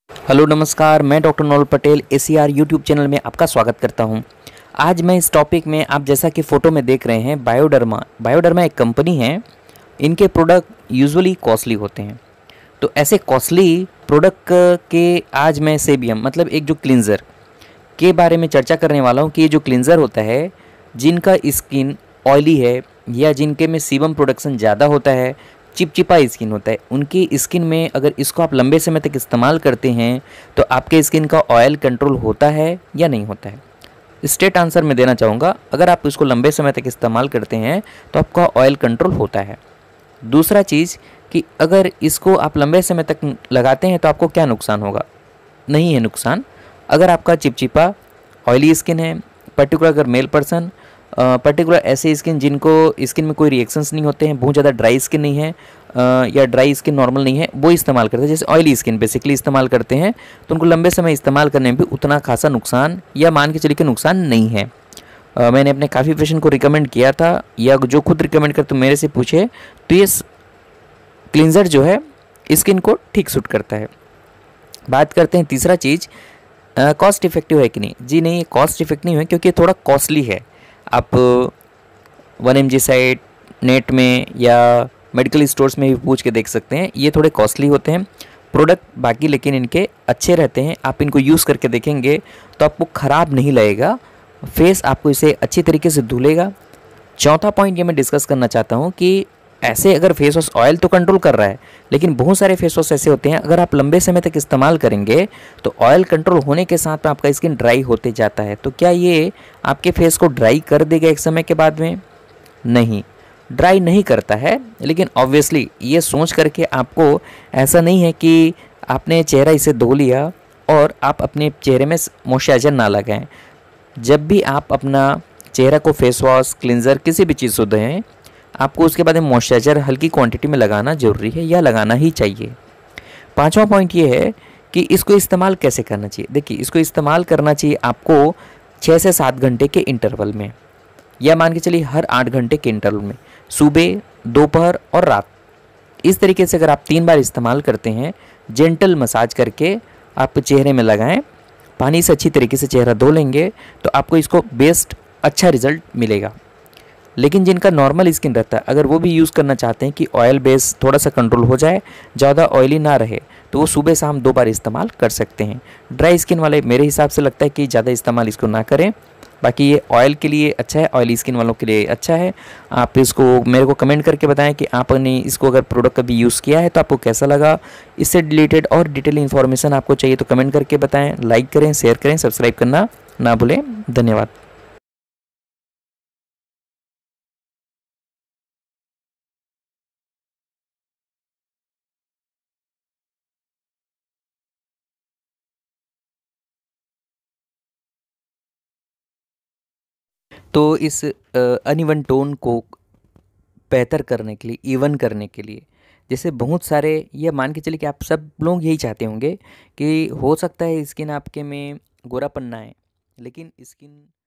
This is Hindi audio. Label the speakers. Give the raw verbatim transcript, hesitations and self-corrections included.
Speaker 1: हेलो नमस्कार, मैं doctor Naul Patel ACR YouTube channel में आपका स्वागत करता हूं। आज मैं इस टॉपिक में आप जैसा कि फ़ोटो में देख रहे हैं बायोडर्मा बायोडर्मा एक कंपनी है। इनके प्रोडक्ट यूजुअली कॉस्टली होते हैं। तो ऐसे कॉस्टली प्रोडक्ट के आज मैं सेबियम मतलब एक जो क्लींजर के बारे में चर्चा करने वाला हूँ कि ये जो क्लींजर होता है, जिनका स्किन ऑयली है या जिनके में सीबम प्रोडक्शन ज़्यादा होता है, चिपचिपा स्किन होता है, उनकी स्किन में अगर इसको आप लंबे समय तक इस्तेमाल करते हैं तो आपके स्किन का ऑयल कंट्रोल होता है या नहीं होता है। स्ट्रेट आंसर मैं देना चाहूँगा, अगर आप इसको लंबे समय तक इस्तेमाल करते हैं तो आपका ऑयल कंट्रोल होता है। दूसरा चीज़ कि अगर इसको आप लंबे समय तक लगाते हैं तो आपको क्या नुकसान होगा? नहीं है नुकसान। अगर आपका चिपचिपा ऑयली स्किन है, पर्टिकुलर अगर मेल पर्सन पर्टिकुलर ऐसे स्किन जिनको स्किन में कोई रिएक्शंस नहीं होते हैं, बहुत ज़्यादा ड्राई स्किन नहीं है आ, या ड्राई स्किन नॉर्मल नहीं है, वो इस्तेमाल करते हैं। जैसे ऑयली स्किन बेसिकली इस्तेमाल करते हैं तो उनको लंबे समय इस्तेमाल करने में भी उतना खासा नुकसान या मान के चलिए कि नुकसान नहीं है। आ, मैंने अपने काफ़ी पेशेंट को रिकमेंड किया था या जो खुद रिकमेंड करते मेरे से पूछे तो ये क्लींजर जो है स्किन को ठीक सूट करता है। बात करते हैं तीसरा चीज़, कॉस्ट इफेक्टिव है कि नहीं। जी नहीं, कॉस्ट इफेक्टिव है क्योंकि थोड़ा कॉस्टली है। आप one M G site net में या मेडिकल स्टोर्स में भी पूछ के देख सकते हैं, ये थोड़े कॉस्टली होते हैं प्रोडक्ट बाकी, लेकिन इनके अच्छे रहते हैं। आप इनको यूज़ करके देखेंगे तो आपको ख़राब नहीं लगेगा, फेस आपको इसे अच्छी तरीके से धुलेगा। चौथा पॉइंट ये मैं डिस्कस करना चाहता हूँ कि ऐसे अगर फेस वॉश ऑयल तो कंट्रोल कर रहा है, लेकिन बहुत सारे फेस वॉश ऐसे होते हैं अगर आप लंबे समय तक इस्तेमाल करेंगे तो ऑयल कंट्रोल होने के साथ में आपका स्किन ड्राई होते जाता है। तो क्या ये आपके फेस को ड्राई कर देगा एक समय के बाद में? नहीं, ड्राई नहीं करता है। लेकिन ऑब्वियसली ये सोच करके आपको ऐसा नहीं है कि आपने चेहरा इसे धो लिया और आप अपने चेहरे में मॉइस्चराइजर ना लगाएं। जब भी आप अपना चेहरा को फेस वॉश क्लिनज़र किसी भी चीज़ से धोएं, आपको उसके बाद में मॉइस्चराइजर हल्की क्वांटिटी में लगाना ज़रूरी है या लगाना ही चाहिए। पांचवा पॉइंट ये है कि इसको इस्तेमाल कैसे करना चाहिए। देखिए, इसको इस्तेमाल करना चाहिए आपको छः से सात घंटे के इंटरवल में, या मान के चलिए हर आठ घंटे के इंटरवल में, सुबह, दोपहर और रात। इस तरीके से अगर आप तीन बार इस्तेमाल करते हैं, जेंटल मसाज करके आप चेहरे में लगाएं, पानी से अच्छी तरीके से चेहरा धो लेंगे तो आपको इसको बेस्ट अच्छा रिजल्ट मिलेगा। लेकिन जिनका नॉर्मल स्किन रहता है, अगर वो भी यूज़ करना चाहते हैं कि ऑयल बेस थोड़ा सा कंट्रोल हो जाए, ज़्यादा ऑयली ना रहे, तो वो सुबह शाम दो बार इस्तेमाल कर सकते हैं। ड्राई स्किन वाले मेरे हिसाब से लगता है कि ज़्यादा इस्तेमाल इसको ना करें। बाकी ये ऑयल के लिए अच्छा है, ऑयली स्किन वालों के लिए अच्छा है। आप इसको मेरे को कमेंट करके बताएं कि आपने इसको अगर प्रोडक्ट कभी यूज़ किया है तो आपको कैसा लगा। इससे रिलेटेड और डिटेल इन्फॉर्मेशन आपको चाहिए तो कमेंट करके बताएं। लाइक करें, शेयर करें, सब्सक्राइब करना ना भूलें। धन्यवाद। तो इस अनइवन टोन को बेहतर करने के लिए, इवन करने के लिए, जैसे बहुत सारे, ये मान के चलिए कि आप सब लोग यही चाहते होंगे कि हो सकता है स्किन आपके में गोरापन ना आए, लेकिन स्किन